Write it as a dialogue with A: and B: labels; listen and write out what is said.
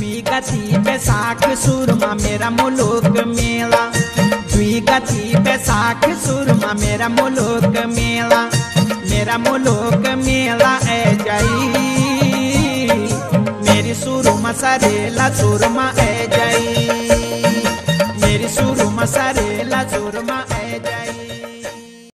A: द्विगति बैसाख सुरमा मेरा मुलुक मेला, द्विगति बैसाख सुरमा मेरा मुलुक मेला, मेरा मुलुक मेला ए जाई मेरी सुरमा सरेला सुरमा ए जाई, मेरी सुरमा सरेला सुरमा